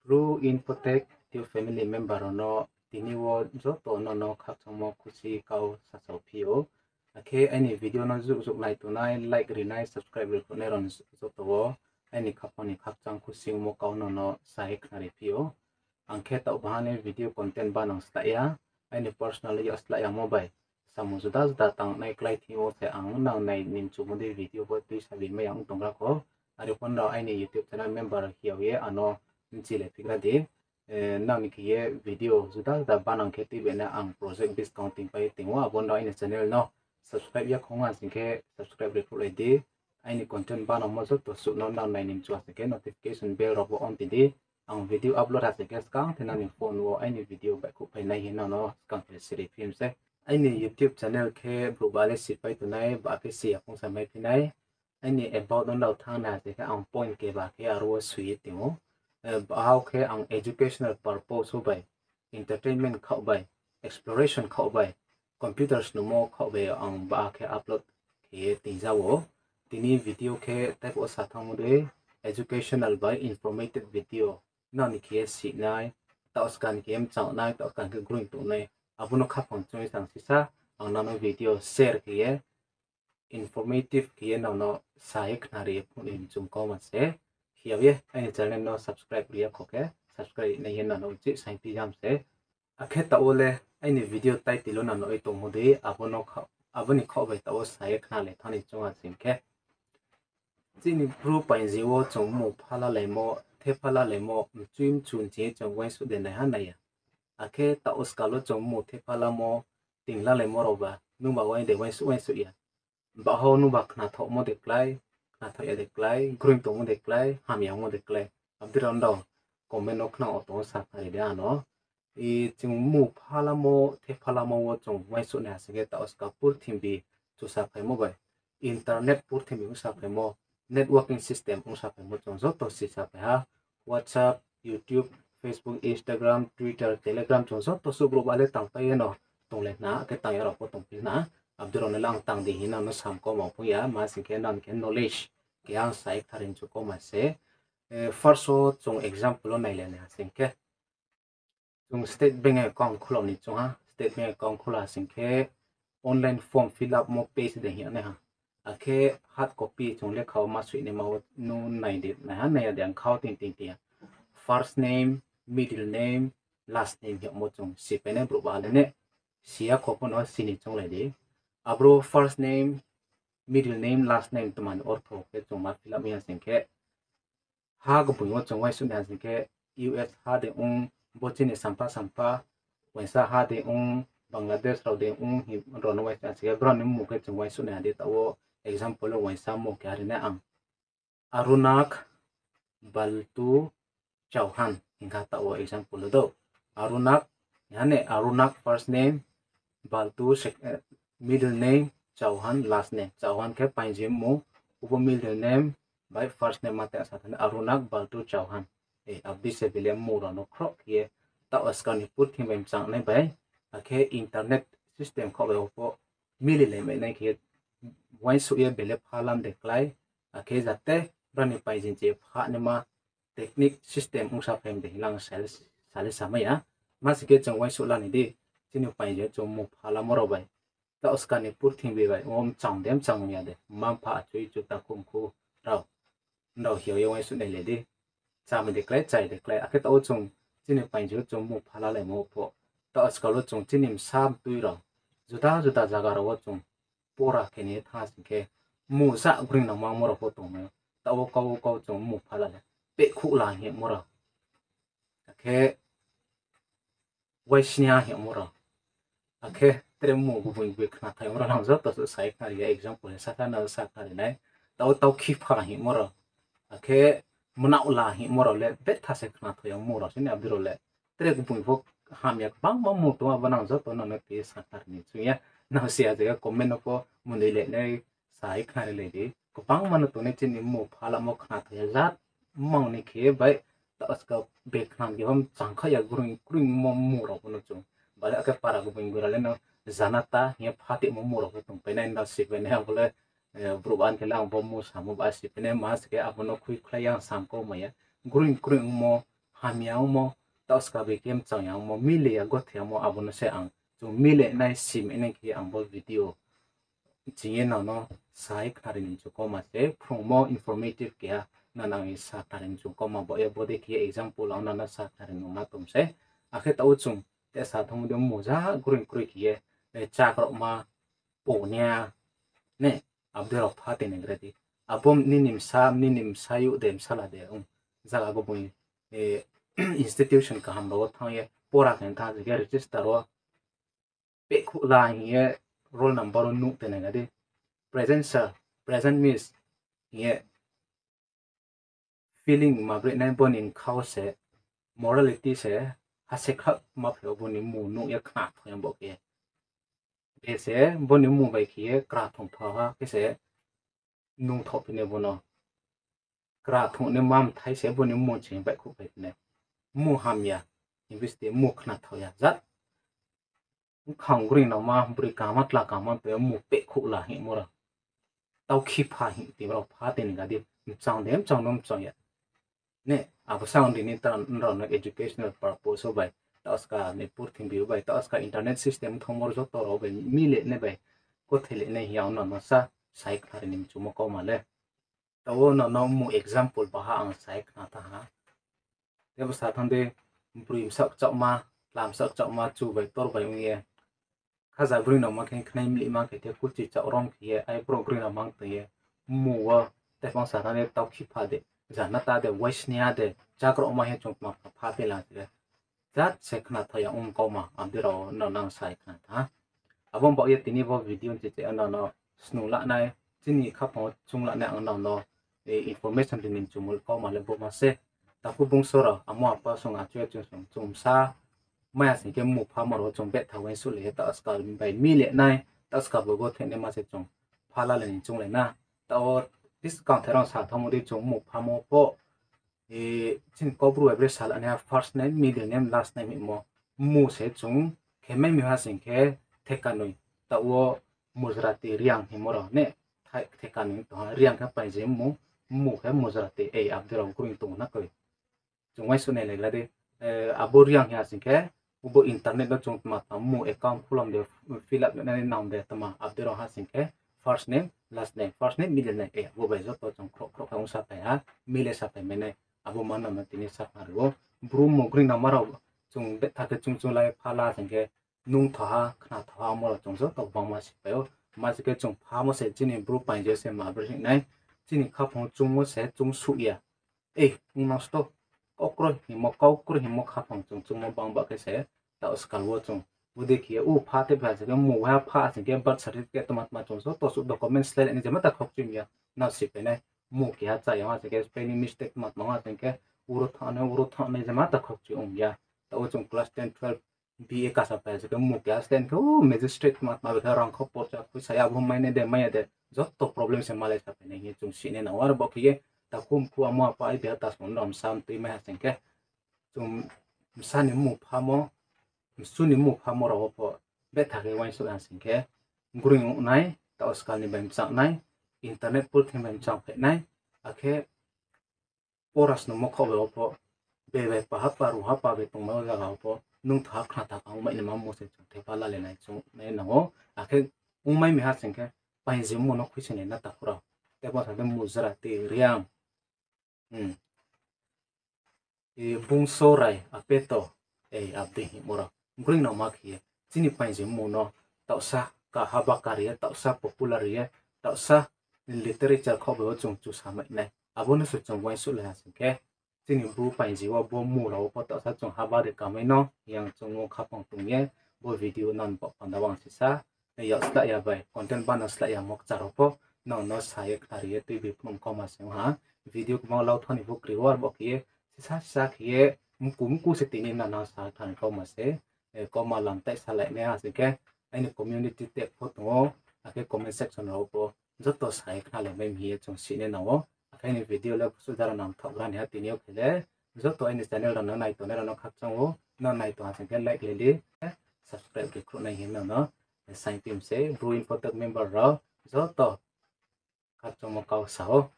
BRU INFOTECH tiêu family member no thingyo zo to no khaphang mo khusi kau sa sau phio Akhe any video no zuk lai tunai like rinai subscribe ri khone ron zo to any khaphang ni khachang khusi mo kau no sai khari phio Akhe ta bahane video content banang sta ya any personally ya sta ya mobile samu juda juda tang nai klai thio se ang nang nai nim chu mo de video bo tui sa bin me yang tongra ko ari pon ra any youtube channel member hiaw ye ano chile fikra de nang ki ye video juda da banang kheti be na ang project discounting pai tingwa bon ra ina channel no subscribe ya khonga singke subscribe re khulai de any content banang mo to su non nang nai nim chu asake notification bell ro on ti de ang video upload ha sake skang thena ni phone wo any video ba khu pai nai hin no skang pe series film se any youtube channel ke global sipai tunai ba ke si apong samai pinai any about non law thang na se ka ang point ke ba ke aro sui tingo how ke ang educational purpose ho bai entertainment khau bai exploration khau bai computers no mo khau bai ang ba ke upload ke tin jawo tini video ke type o sa thang de educational bai informative video na ni ke si nai ta scan game chau nai ta kan ke gruing tu nai abuno khaphang choi sang sisa ang nano video share ke informative ke no sai khnari phunin chung ko ma se hiawe ai channel no subscribe ria khoke subscribe nei hen no chi sai pi jam se akhe ta ole ai ni video title no no to mode abono aboni kho bai ta o sai khna le thani chunga singke chini BRU Paingji wo chung mu phala le mo the phala le mo chim chun che chung waingsuh de na han ya Akhe ta oskalo chung mu the phala mo tingla le mo roba nu ba waing de waingsuh ya ba ho nu ba khna tho mo de klai na tho ya de klai gruing to mo de klai ham yang mo de klai abdiron do comment no khna o to sa khari de ano I chung mu phala mo the phala mo wo chung waingsuh na se ge ta oska pur thimbi chu sa phai mo bai internet pur thimbi sa phai mo networking system ung sa phai mo chung zo to si sa phai ha WhatsApp YouTube Facebook Instagram Twitter Telegram chung zo to su group ale tang pai no tong le na ke tang ya ro ko tong pi na abduron lang tang di hina no sam ko mo pu ya ma sing ke nan ke knowledge ke ang sai tharin chu ko ma se first so chung example nai le na sing ke chung state bank account khulo ni chung ha state bank account khula sing ke online form fill up mo page de hi na ha Akhe hard copy chung le khaw ma sui ne ma no nai de na ha na ya dang khaw tin tin ti first name middle name last name hi mo chung si pe ne bru ba le ne sia ko pon o sini chung le de abro first name middle name last name tuman ortho ke chung ma fill up ya sing ke ha go pu mo chung wai su na sing ke US ha de bochini sampa wensa ha de Bangladesh ro de hi ro no wai sa se bro ni mu ke chung wai su na de ta wo example wensa mo ke ari na ang arunak baltu chauhan inga ta wo example do arunak yani arunak first name baltu middle name chauhan last name chauhan ke Paingji mo upo middle name by first name mate asathan arunak baltu chauhan abdi se bilem mo ro no kro ye ta oskan put thim bem chang nai bai Akhe internet system kho lo po mili le me nai ke waingsuh ye bele phalam de klai Akhe jate brani Paingji che pha ne ma technique system ungsa phem de hilang sale samaya ma sike chung waingsuh la ni di chini Paingji chung mu phala mo ro bai ta oskan put thim be bai chang dem chang ya de mam pha chui chu ta kum khu rao ndo hiao ye waingsuh nei le di cham de klai chai de klai Akhe ta o chung chini Paingji chung mu phala le mo pho ta askalo chung chinim sam tui ro juda jaga ro chung pora ke ni tha singke mu sa gruing na ma mo ro pho tong me ta wo ko chung mu phala le pe khu la hi mo ro Akhe waishnya hi mo ro Akhe tre mu bu buing be khna thai mo ro lang zo to sai khari example sa ta na sa khari nai ta khi pha hi mo ro Akhe muna ula hi mo ro le betha se khna thai mo ro sin abdiro le tre bu buing phok ham yak bang mu to banang zo to no pe sa tar ni chu ya na sia je comment ko mun le nei sai khari le di ko bang man to ne chin mu phala mo khna thai zat mong ni khe bai ta aska be khna gi hom chang kha ya gruing mo mu ro no chu bale ka para go buing gura le no zanata ye phati mo mu ro ko tum pe nai na si pe ne bole bruban ke lang bo mu samu ba si pe ne mas ke abono khui khlaya sam ko ma ya gruing mo hamiang mo taus ka be kem chang yang mo mile ya go the mo abon se ang chung mile nai sim ene ki ang bo video jinge na no sai kharin chu ko ma se phromo informative kya na nang sa kharin chu ko ma bo e bo de ki example ang na sa kharin ma tum se akhe tau chung te sa thong de mo ja gruing kri ki e cha kro ma po nya ne abdero phate ne gredi abom ninim sayu dem sala de zaga go boy e institution ka ham ro thang ye pora kan ta ge register ro pe khu la ye roll number nu te ne gadi present sir present miss ye feeling ma bre na bon in khau se morality se ha se kha ma phlo bon ni mu nu ye kha thang bo ke be se bon ni mu bai ki ye kra thong tha ha ke se nu thop ne bono kra thong ne mam thai se bon ni mu ching bai khu bai ne mu ham ya invest mu khna thoya zat khang green no ma bri ka mat la ka ma pe mu pe khu la hi mo ra tau khi pha hi ti ro pha ten ga di chang dem chang nom chang ya ne abu sound ni tan ro na educational purpose so bai tas ka ne pur thing bi bai tas ka internet system thomor jo to ro bai mi le ne bai ko thele ne hiaw no no sa sai khar nim chu mo ko ma le to no no mu example ba ha ang sai khna ta ha te ba sa thang de brim sak chak ma lam sak chak ma chu bai tor bai ngi khaza green no ma khen khnai mi ma ke te ku chi chak rong ki ai pro green no mang te ye mu wa te fong sa ta ne tau khi pha de za na ta de waishnia de chakro ma he chung ma pha pe la de zat se khna tha ya ko ma am de ro no nang sai khna ta abom ba ye tini bo video che che no no snu la nai chini khaphang chung la na ang no no e information din chumul ko ma le bo ma se ta ku bung so ra amwa pa so nga che chung sa maya sin ke mu pha maro chung betha waingsuh le ta askal bai mi le nai ta askal bo the ne ma se chung phala le ni chung le na ta o discount therang sa thamu di chung mu pha mo po e chin ko bru every sal ania first name middle name last name mo mu se chung ke mai mi ha sin ke thekanoi ta o muzrati riang hi moro ne thai thekanoi to riang ka pai je mu ke muzrati e abdero gruing tung na koi chung waingsuh ne le la de abo riang ya sin ke ubo internet lo chung ma mu account khulam de fill up na nam de tama abdero ha sin ke first name last name first name middle name e bo bai zo to chung kro kro khong sa pa ha mile sa pa mene abo man na tini sa pa ro bru mo green na maro chung betha ke chung lai phala sin ke nung tha khna tha mo chung zo to bang ma si pa yo ma si ke chung pha mo se chini BRU Paingji se ma bri nai chini khaphang chung mo se chung su ya e nang sto okro hingmo okro hingmo khaphang chung mo bang ba ke se ta uskal wo chung bude ki u pha te bha se mu ha pha se ke birth certificate to mat ma chung so to su documents le ni jama ta khok chim ya na si pe ne mu ki ha cha ya se ke spelling mistake mat ma se ke uru tha ne jama ta khok chi ya ta wo chung class 10 12 BA ka sa pa se ke mu ki ha stand ko magistrate mat ma ba rang khop por cha ku sa ya bhum mai ne de mai de jot to problem se male sa pe ne hi chung si ne na war bo ki ta kum khu amwa pa ai be ta son rom sam ti ma se ke chung sa ni mu pha mo su ni mu pha mo ro po betha ke waingsuh an sin ke gruing nai ta oskal ni bam chang nai internet pur thim bam chang phe nai akhe poras no mo kho po be pa ha pa ru ha pa be tung ma ga ga po nung tha khna ta ka mai ni ma mo se chung the pa la le nai chung nei na ho akhe ungmai mi ha sin ke pai je mo no khu sin na ta khura te ba sa de mu zara te riang e bung sorai apeto e abde hi mora gruing no ma khie chini pai je mo no tauhsa ka haba kariya tauhsa popular ye tauhsa literature kho bo chung chu sa mai nai abone su chung waingsuh le ha sin ke chini BRU Paingji wa bo mu ro po tauhsa chung haba de ka mai no yang chung ngo khaphang tung ye bo video nan po pandawang si sa ya sta ya bai content ban asla ya mok charo po no no saye khariye tu bi phum ko ma se ha video ko ma lau thani bo kriwar bo khie sa khie mku se tini na na sa than ko ma se ko ma lam tai sa lai ne ha se ke ani community te photo ake comment section ro po joto sai khna le mai mi chung si ne na wo ake ni video la su dara nam thok ran ha tini o khele joto ani channel ro na nai to ne ro khak chang wo na nai to ha se ke like le li subscribe ke khro nai hin na sign team se BRU INFOTECH member ro joto khak chang mo kau sa ho